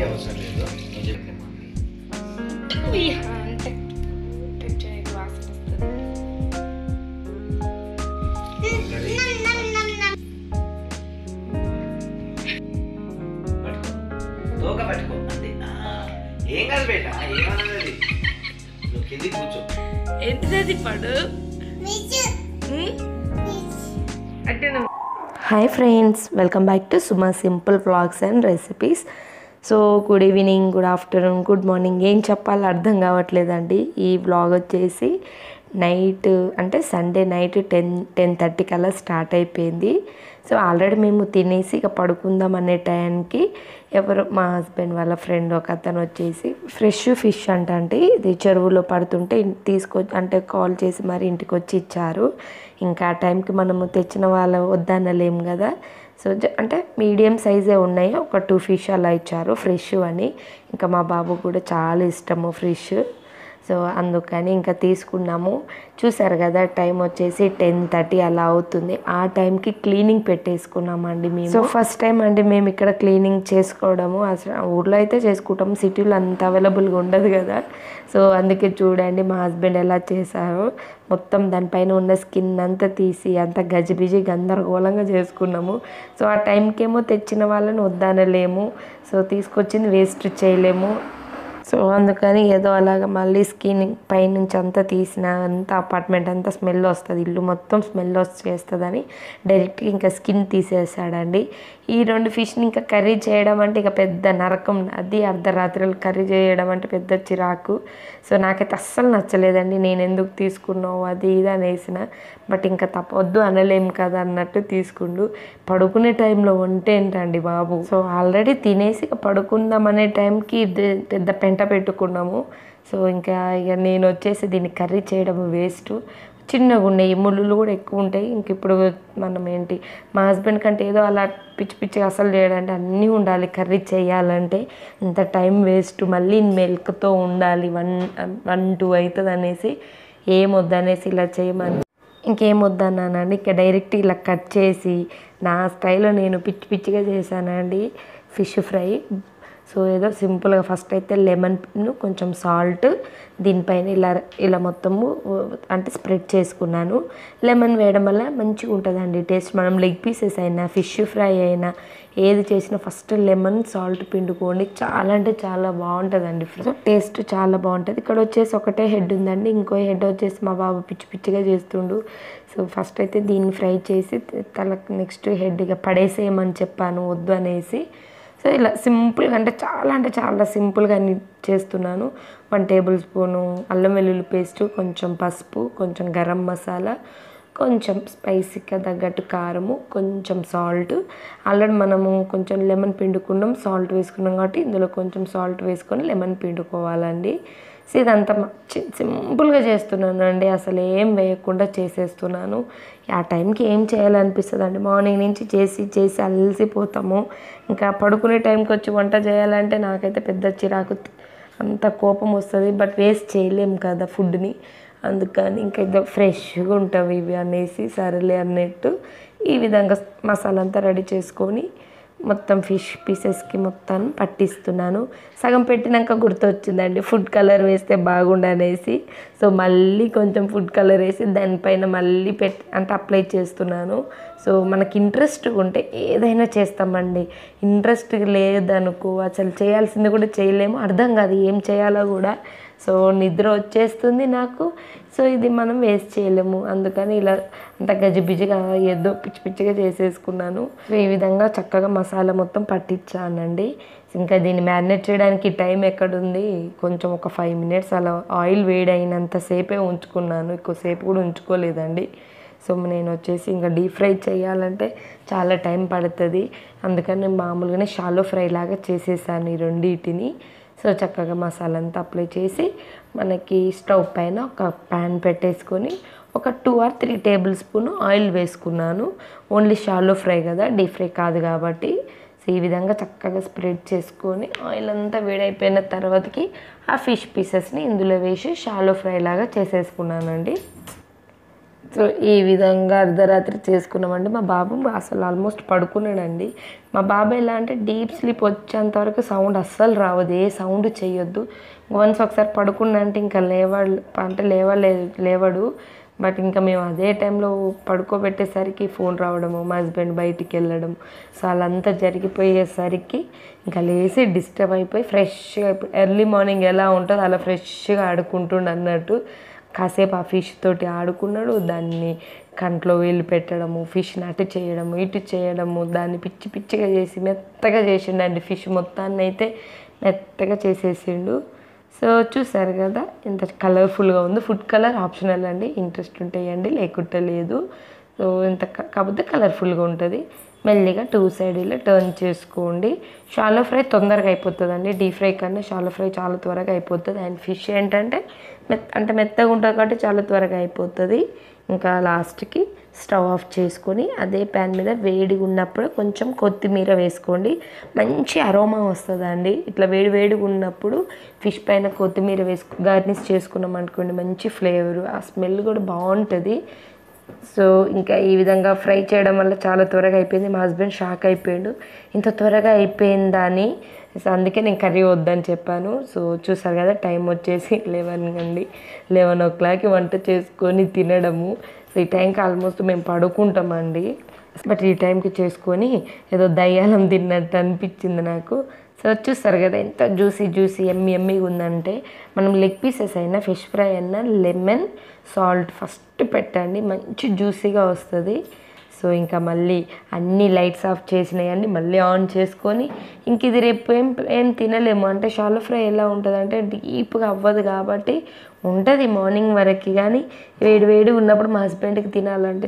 అవసరం లేదు, నువ్వు చెప్పిన తోక పట్టుకో అంతే. ఏం కాదు బేట, ఏమన్నది నువ్వు కింది కూర్చో. ఏంటిది పడు అంటే. Hi friends, welcome back to Suma simple vlogs and recipes. So good evening, good afternoon, good morning, ఏం చెప్పాలో అర్థం కావట్లేదండి. ఈ వ్లాగ్ వచ్చేసి నైట్ అంటే సండే నైట్ 10:30 కల్లా స్టార్ట్ అయిపోయింది. సో ఆల్రెడీ మేము తినేసి ఇక పడుకుందాం అనే టైంకి ఎవరు మా హస్బెండ్ వాళ్ళ ఫ్రెండ్ ఒక అతను వచ్చేసి ఫ్రెష్ ఫిష్ అంటే ఇది చెరువులో పడుతుంటే అంటే కాల్ చేసి మరి ఇంటికి వచ్చి ఇచ్చారు. ఇంకా ఆ టైంకి మనము తెచ్చిన వాళ్ళ వద్దనలేము కదా. సో అంటే మీడియం సైజే ఉన్నాయి, ఒక 2 ఫిష్ అలా ఇచ్చారు ఫ్రెష్ అని. ఇంకా మా బాబు కూడా చాలా ఇష్టము ఫిష్, సో అందుకని ఇంకా తీసుకున్నాము. చూసారు కదా టైం వచ్చేసి 10:30 అలా అవుతుంది. ఆ టైంకి క్లీనింగ్ పెట్టేసుకున్నామండి మేము. సో ఫస్ట్ టైం అండి మేము ఇక్కడ క్లీనింగ్ చేసుకోవడము. అసలు ఊర్లో అయితే చేసుకుంటాము, సిటీలో అంత అవైలబుల్గా ఉండదు కదా. సో అందుకే చూడండి మా హస్బెండ్ ఎలా చేశారో. మొత్తం దానిపైన ఉన్న స్కిన్ అంతా తీసి అంత గజిబిజి గందరగోళంగా చేసుకున్నాము. సో ఆ టైంకేమో తెచ్చిన వాళ్ళని వద్దనలేము, సో తీసుకొచ్చింది వేస్ట్ చేయలేము. సో అందుకని ఏదో అలాగ మళ్ళీ స్కిన్ పైనుంచి అంతా తీసిన అంతా అపార్ట్మెంట్ అంతా స్మెల్ వస్తుంది, ఇల్లు మొత్తం స్మెల్ వచ్చేస్తుందని డైరెక్ట్గా ఇంకా స్కిన్ తీసేసాడండి. ఈ 2 ఫిష్ని ఇంకా కర్రీ చేయడం అంటే ఇక పెద్ద నరకం. అది అర్ధరాత్రులు కర్రీ చేయడం అంటే పెద్ద చిరాకు. సో నాకైతే అస్సలు నచ్చలేదండి. నేను ఎందుకు తీసుకున్నావు అది ఇది అనేసిన, బట్ ఇంకా తప్పొద్దు అనలేము కదా అన్నట్టు తీసుకుండు. పడుకునే టైంలో వంటే ఏంటండి బాబు. సో ఆల్రెడీ తినేసి ఇక పడుకుందాం అనే టైంకి పెద్ద పెంట పెట్టుకున్నాము. సో ఇంకా ఇక నేను వచ్చేసి దీన్ని కర్రీ చేయడం వేస్ట్. చిన్నగా ఉన్నాయి, ముళ్ళు కూడా ఎక్కువ ఉంటాయి. ఇంక ఇప్పుడు మనం ఏంటి మా హస్బెండ్ కంటే ఏదో అలా పిచ్చి పిచ్చిగా అసలు చేయడంటే అన్నీ ఉండాలి కర్రీ చేయాలంటే, ఇంత టైం వేస్ట్, మళ్ళీ మిల్క్తో ఉండాలి 1-2 అవుతుంది అనేసి ఏమొద్దనేసి ఇలా చేయమని ఇంకేం వద్దన్నానండి. ఇక డైరెక్ట్ ఇలా కట్ చేసి నా స్టైల్లో నేను పిచ్చి పిచ్చిగా చేశానండి ఫిష్ ఫ్రై. సో ఏదో సింపుల్గా ఫస్ట్ అయితే లెమన్ కొంచెం సాల్ట్ దీనిపైన ఇలా మొత్తము అంటే స్ప్రెడ్ చేసుకున్నాను. లెమన్ వేయడం వల్ల మంచిగా ఉంటుందండి టేస్ట్. మనం లెగ్ పీసెస్ అయినా ఫిష్ ఫ్రై అయినా ఏది చేసినా ఫస్ట్ లెమన్ సాల్ట్ పిండుకోండి, చాలా అంటే చాలా బాగుంటుందండి. టేస్ట్ చాలా బాగుంటుంది. ఇక్కడ వచ్చేసి ఒకటే హెడ్ ఉందండి, ఇంకో హెడ్ వచ్చేసి మా బాబు పిచ్చి పిచ్చిగా చేస్తుండు. సో ఫస్ట్ అయితే దీన్ని ఫ్రై చేసి తలకు నెక్స్ట్ హెడ్ ఇక పడేసేయమని చెప్పాను వద్దు అనేసి. సో ఇలా సింపుల్గా అంటే చాలా సింపుల్గా చేస్తున్నాను. 1 టేబుల్ స్పూను అల్లం వెల్లుల్లి పేస్టు, కొంచెం పసుపు, కొంచెం గరం మసాలా, కొంచెం స్పైసీగా తగ్గట్టు కారము, కొంచెం సాల్ట్. ఆల్రెడీ మనము కొంచెం లెమన్ పిండుకున్నాం, సాల్ట్ వేసుకున్నాం కాబట్టి ఇందులో కొంచెం సాల్ట్ వేసుకొని లెమన్ పిండుకోవాలండి. సో ఇదంతా సింపుల్గా చేస్తున్నాను అండి, అసలు ఏం వేయకుండా చేసేస్తున్నాను. ఆ టైంకి ఏం చేయాలనిపిస్తుంది అండి, మార్నింగ్ నుంచి చేసి అలసిపోతాము. ఇంకా పడుకునే టైంకి వచ్చి వంట చేయాలంటే నాకైతే పెద్ద చిరాకు, అంత కోపం వస్తుంది. బట్ వేస్ట్ చేయలేము కదా ఫుడ్ని, అందుకని ఇంకా ఏదో ఫ్రెష్గా ఉంటాయి ఇవి అనేసి సరేలే అన్నట్టు ఈ విధంగా మసాలా అంతా రెడీ చేసుకొని మొత్తం ఫిష్ పీసెస్కి మొత్తం పట్టిస్తున్నాను. సగం పెట్టినాక గుర్తొచ్చిందండి ఫుడ్ కలర్ వేస్తే బాగుండనేసి. సో మళ్ళీ కొంచెం ఫుడ్ కలర్ వేసి దానిపైన మళ్ళీ అంటే అప్లై చేస్తున్నాను. సో మనకి ఇంట్రెస్ట్ ఉంటే ఏదైనా చేస్తామండి, ఇంట్రెస్ట్ లేదనుకో అసలు చేయాల్సింది కూడా చేయలేము, అర్థం కాదు ఏం చేయాలో కూడా. సో నిద్ర వచ్చేస్తుంది నాకు. సో ఇది మనం వేస్ట్ చేయలేము, అందుకని ఇలా అంత గజిబిజిగా ఏదో పిచ్చి పిచ్చిగా చేసేసుకున్నాను. సో ఈ విధంగా చక్కగా మసాలా మొత్తం పట్టించానండి. ఇంకా దీన్ని మ్యారినేట్ చేయడానికి టైం ఎక్కడుంది, కొంచెం ఒక 5 మినిట్స్ అలా ఆయిల్ వేడైనంతసేపే ఉంచుకున్నాను, ఎక్కువసేపు కూడా ఉంచుకోలేదండి. సో నేను వచ్చేసి ఇంకా డీప్ ఫ్రై చేయాలంటే చాలా టైం పడుతుంది, అందుకని నేను మామూలుగానే షాలో ఫ్రై లాగా చేసేసాను ఈ రెండింటిని. సో చక్కగా మసాలా అంతా అప్లై చేసి మనకి స్టవ్ పైన ఒక ప్యాన్ పెట్టేసుకొని ఒక 2 or 3 టేబుల్ స్పూన్ ఆయిల్ వేసుకున్నాను. ఓన్లీ షాలో ఫ్రై కదా, డీప్ ఫ్రై కాదు కాబట్టి. సో ఈ విధంగా చక్కగా స్ప్రెడ్ చేసుకొని ఆయిల్ అంతా వేడైపోయిన తర్వాతకి ఆ ఫిష్ పీసెస్ని ఇందులో వేసి షాలో ఫ్రై లాగా చేసేసుకున్నానండి. సో ఈ విధంగా అర్ధరాత్రి చేసుకున్నామండి. మా బాబు అసలు ఆల్మోస్ట్ పడుకున్నాడండి. మా బాబు ఎలా అంటే డీప్ స్లీప్ వచ్చేంత వరకు సౌండ్ అస్సలు రావద్దు, ఏ సౌండ్ చేయొద్దు. వన్స్ ఒకసారి పడుకున్నా అంటే ఇంకా లేవడు. బట్ ఇంకా మేము అదే టైంలో పడుకోబెట్టేసరికి ఫోన్ రావడము, మా హస్బెండ్ బయటికి వెళ్ళడం, సో అలా జరిగిపోయేసరికి ఇంకా లేచి డిస్టర్బ్ అయిపోయి ఫ్రెష్గా ఎర్లీ మార్నింగ్ ఎలా ఉంటుందో అలా ఫ్రెష్గా ఆడుకుంటుండు అన్నట్టు. కాసేపు ఆ ఫిష్ తోటి ఆడుకున్నాడు. దాన్ని కంట్లో వేలు పెట్టడము, ఫిష్ని అటు చేయడము ఇటు చేయడము, దాన్ని పిచ్చి పిచ్చిగా చేసి మెత్తగా చేసిండండి. ఫిష్ మొత్తాన్ని అయితే మెత్తగా చేసేసిండు. సో చూసారు కదా ఎంత కలర్ఫుల్గా ఉందో. ఫుడ్ కలర్ ఆప్షనల్ అండి, ఇంట్రెస్ట్ ఉంటాయండి లేకుంటే లేదు. సో ఇంత కాకపోతే కలర్ఫుల్గా ఉంటుంది. మెల్లిగా 2 సైడ్ ఇలా టర్న్ చేసుకోండి. షాలో ఫ్రై తొందరగా అయిపోతుందండి, డీప్ ఫ్రై కన్నా షాలో ఫ్రై చాలా త్వరగా అయిపోతుంది. అండ్ ఫిష్ ఏంటంటే మెత్తగా ఉంటుంది కాబట్టి చాలా త్వరగా అయిపోతుంది. ఇంకా లాస్ట్కి స్టవ్ ఆఫ్ చేసుకొని అదే ప్యాన్ మీద వేడిగా ఉన్నప్పుడు కొంచెం కొత్తిమీర వేసుకోండి, మంచి అరోమా వస్తుందండి. ఇట్లా వేడిగా ఉన్నప్పుడు ఫిష్ పైన కొత్తిమీర గార్నిష్ చేసుకున్నాం అనుకోండి, మంచి ఫ్లేవరు, ఆ స్మెల్ కూడా బాగుంటుంది. సో ఇంకా ఈ విధంగా ఫ్రై చేయడం వల్ల చాలా త్వరగా అయిపోయింది. మా హస్బెండ్ షాక్ అయిపోయాడు, ఇంత త్వరగా అయిపోయిందా అని. సో అందుకే నేను కర్రీ వద్దని చెప్పాను. సో చూసారు కదా టైం వచ్చేసి 11 అండి. 11 o'clock వంట చేసుకొని తినడము. సో ఈ టైంకి ఆల్మోస్ట్ మేము పడుకుంటామండి. బట్ ఈ టైంకి చేసుకొని ఏదో దయ్యాలం తిన్నట్టు అనిపించింది నాకు. సో చూస్తారు కదా ఎంత జ్యూసీ ఎమ్మీగా ఉందంటే. మనం లెగ్ పీసెస్ అయినా ఫిష్ ఫ్రై అయినా లెమన్ సాల్ట్ ఫస్ట్ పెట్టండి, మంచి జ్యూసీగా వస్తుంది. సో ఇంకా మళ్ళీ అన్ని లైట్స్ ఆఫ్ చేసినాయండి, మళ్ళీ ఆన్ చేసుకొని ఇంక ఇది రేపు ఏం తినలేము. అంటే షాలో ఫ్రై ఎలా ఉంటుంది అంటే డీప్గా అవ్వదు కాబట్టి ఉంటుంది మార్నింగ్ వరకు. కానీ వేడి ఉన్నప్పుడు మా హస్బెండ్కి తినాలంటే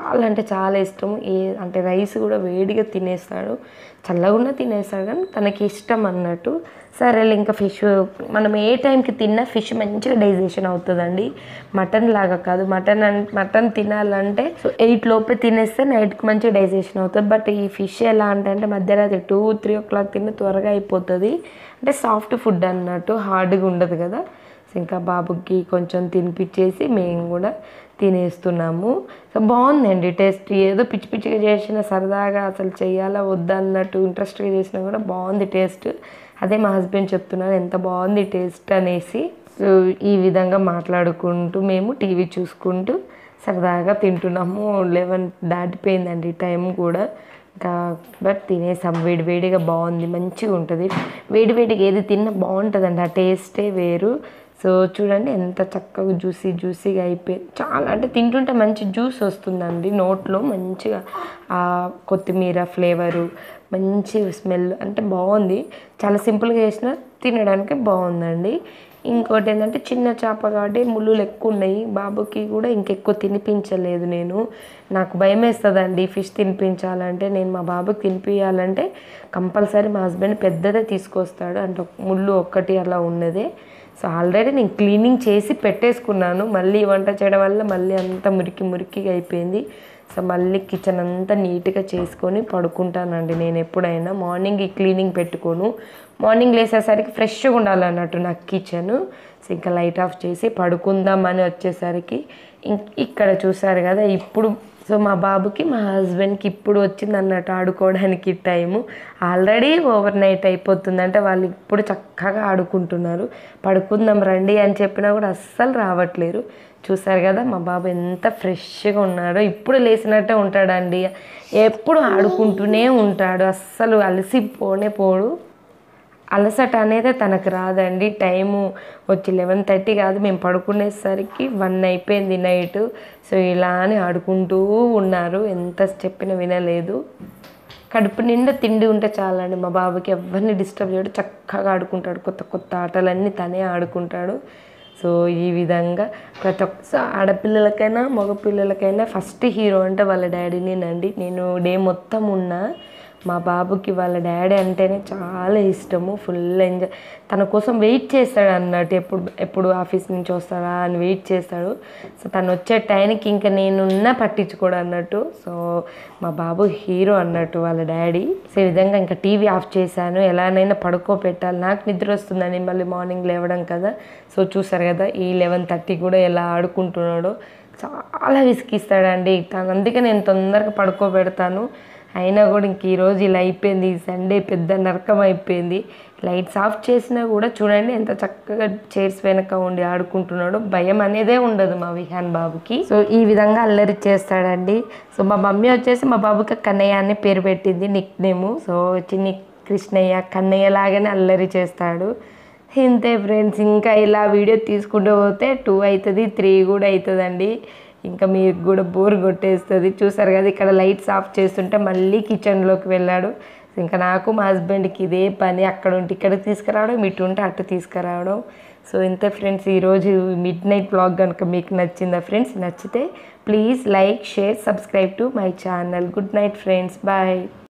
చాలా ఇష్టము. అంటే రైస్ కూడా వేడిగా తినేస్తాడు, చల్లగా తినేస్తాడు, కానీ తనకి ఇష్టం అన్నట్టు. సరే ఇంకా ఫిష్ మనం ఏ టైంకి తిన్నా ఫిష్ మంచిగా డైజెషన్ అవుతుందండి, మటన్ లాగా కాదు. మటన్ తినాలంటే సో 8 లోపే తినేస్తే నైట్కి మంచిగా డైజెషన్ అవుతుంది. బట్ ఈ ఫిష్ ఎలా అంటే మధ్యరాత్రి 2-3 o'clock తిన్న త్వరగా అయిపోతుంది. అంటే సాఫ్ట్ ఫుడ్ అన్నట్టు, హార్డ్గా ఉండదు కదా. ఇంకా బాబుకి కొంచెం తినిపించేసి మేము కూడా తినేస్తున్నాము. సో బాగుందండి టేస్ట్. ఏదో పిచ్చిగా చేసిన సరదాగా అసలు చెయ్యాలా వద్దా అన్నట్టు ఇంట్రెస్ట్గా చేసినా కూడా బాగుంది టేస్ట్. అదే మా హస్బెండ్ చెప్తున్నారు ఎంత బాగుంది టేస్ట్ అనేసి. సో ఈ విధంగా మాట్లాడుకుంటూ మేము టీవీ చూసుకుంటూ సరదాగా తింటున్నాము. 11 దాటిపోయిందండి టైం కూడా. ఇంకా బట్ తినేసాం. వేడిగా బాగుంది, మంచిగా ఉంటుంది. వేడిగా ఏది తిన్నా బాగుంటుందండి, ఆ టేస్టే వేరు. సో చూడండి ఎంత చక్కగా జ్యూసీగా అయిపోయింది. చాలా అంటే తింటుంటే మంచి జ్యూస్ వస్తుందండి నోట్లో, మంచిగా ఆ కొత్తిమీర ఫ్లేవరు, మంచి స్మెల్, అంటే బాగుంది. చాలా సింపుల్గా చేసిన తినడానికి బాగుందండి. ఇంకోటి ఏంటంటే చిన్న చేప కాబట్టి ముళ్ళులు ఎక్కువ ఉన్నాయి. బాబుకి కూడా ఇంకెక్కువ తినిపించలేదు నేను. నాకు భయం వేస్తుందండి ఫిష్ తినిపించాలంటే. నేను మా బాబుకి తినిపించాలంటే కంపల్సరీ మా హస్బెండ్ పెద్దదే తీసుకొస్తాడు, అంటే ముళ్ళు ఒక్కటి అలా ఉన్నదే. సో ఆల్రెడీ నేను క్లీనింగ్ చేసి పెట్టేసుకున్నాను. మళ్ళీ వంట చేయడం వల్ల మళ్ళీ అంతా మురికిగా అయిపోయింది. సో మళ్ళీ కిచెన్ అంతా నీట్గా చేసుకొని పడుకుంటానండి నేను ఎప్పుడైనా. మార్నింగ్ ఈ క్లీనింగ్ పెట్టుకోను, మార్నింగ్ లేసేసరికి ఫ్రెష్గా ఉండాలన్నట్టు నాకు కిచెను. సో ఇంకా లైట్ ఆఫ్ చేసి పడుకుందామని వచ్చేసరికి ఇక్కడ చూసారు కదా ఇప్పుడు. సో మా బాబుకి మా హస్బెండ్కి ఇప్పుడు వచ్చింది అన్నట్టు ఆడుకోవడానికి టైము. ఆల్రెడీ ఓవర్ నైట్ అయిపోతుంది, అంటే వాళ్ళు ఇప్పుడు చక్కగా ఆడుకుంటున్నారు. పడుకుందాం రండి అని చెప్పినా కూడా అస్సలు రావట్లేరు. చూసారు కదా మా బాబు ఎంత ఫ్రెష్గా ఉన్నాడో. ఇప్పుడు లేచినట్టే ఉంటాడండి, ఎప్పుడు ఆడుకుంటూనే ఉంటాడు, అస్సలు పోడు. అలసట అనేది తనకు రాదండి. టైము వచ్చి 11:30 కాదు, మేము పడుకునేసరికి 1 అయిపోయింది నైట్. సో ఇలా అని ఆడుకుంటూ ఉన్నారు, ఎంత చెప్పినా వినలేదు. కడుపు నిండా తిండి ఉంటే చాలండి మా బాబుకి, ఎవరిని డిస్టర్బ్ చేయడు, చక్కగా ఆడుకుంటాడు. కొత్త ఆటలన్నీ తనే ఆడుకుంటాడు. సో ఈ విధంగా ప్రతి ఒక్క ఆడపిల్లలకైనా మగపిల్లలకైనా ఫస్ట్ హీరో అంటే వాళ్ళ డాడీనేనండి. నేను డే మొత్తం ఉన్నా మా బాబుకి వాళ్ళ డాడీ అంటేనే చాలా ఇష్టము, ఫుల్ ఎంజాయ్. తన కోసం వెయిట్ చేస్తాడు అన్నట్టు, ఎప్పుడు ఆఫీస్ నుంచి వస్తాడా అని వెయిట్ చేస్తాడు. సో తను వచ్చే టైంకి ఇంకా నేనున్నా పట్టించుకోడు అన్నట్టు. సో మా బాబు హీరో అన్నట్టు వాళ్ళ డాడీ. సో ఈ విధంగా ఇంకా టీవీ ఆఫ్ చేశాను, ఎలానైనా పడుకోబెట్టాలి, నాకు నిద్ర వస్తుందని మళ్ళీ మార్నింగ్ లేవడం కదా. సో చూసారు కదా ఈ 11:30 కూడా ఎలా ఆడుకుంటున్నాడో. చాలా విసిగిస్తాడండి తను. అందుకే నేను తొందరగా పడుకోబెడతాను. అయినా కూడా ఇంక ఈరోజు ఇలా అయిపోయింది. ఈ సండే పెద్ద నరకం అయిపోయింది. లైట్స్ ఆఫ్ చేసినా కూడా చూడండి ఎంత చక్కగా చైర్స్ వెనక ఉండి ఆడుకుంటున్నాడు. భయం అనేదే ఉండదు మా విహాన్ బాబుకి. సో ఈ విధంగా అల్లరి చేస్తాడండి. సో మా మమ్మీ వచ్చేసి మా బాబుకి కన్నయ్య అని పేరు పెట్టింది, నిక్ నేము. సో చిన్ని కృష్ణయ్య కన్నయ్య లాగానే అల్లరి చేస్తాడు. ఇంతే ఫ్రెండ్స్, ఇంకా ఇలా వీడియో తీసుకుంటూ పోతే 2 అవుతుంది, 3 కూడా అవుతుందండి. ఇంకా మీకు కూడా బోర్ కొట్టేస్తుంది. చూసారు కదా ఇక్కడ లైట్స్ ఆఫ్ చేస్తుంటే మళ్ళీ కిచెన్లోకి వెళ్ళాడు. ఇంకా నాకు మా హస్బెండ్కి ఇదే పని, అక్కడ ఉంటే ఇక్కడికి తీసుకురావడం, ఇటు ఉంటే అటు తీసుకురావడం. సో ఇంతే ఫ్రెండ్స్, ఈరోజు మిడ్ నైట్ వ్లాగ్ కనుక మీకు నచ్చిందా ఫ్రెండ్స్? నచ్చితే please like, share, subscribe to my channel. Good night friends, bye.